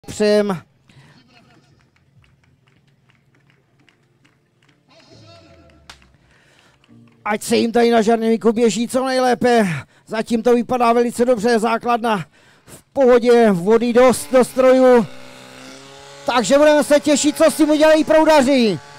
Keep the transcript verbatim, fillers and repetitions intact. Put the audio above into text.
přejem. Ať se jim tady na žarněvíku běží co nejlépe. Zatím to vypadá velice dobře, základna v pohodě, vody dost do strojů. Takže budeme se těšit, co s tím udělají proudaři.